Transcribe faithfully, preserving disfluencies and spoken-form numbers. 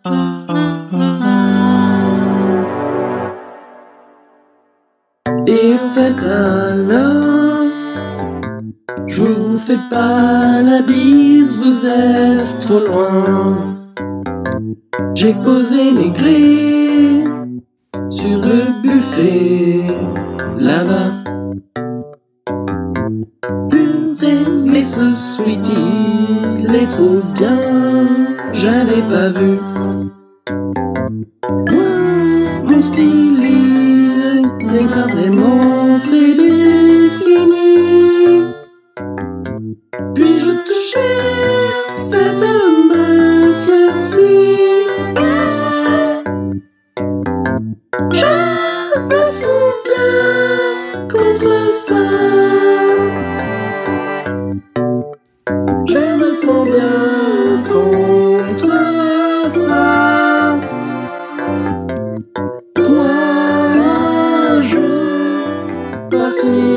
Et en fait alors, je vous fais pas la bise, vous êtes trop loin. J'ai posé mes clés sur le buffet là-bas. Purée, mais ce sweetie, il est trop bien, j'avais pas vu. Moi, mon style, il est carrément très défini. Puis-je toucher cette matière-ci? Je me sens bien contre ça. Je me sens bien contre ça. Trois jours partis.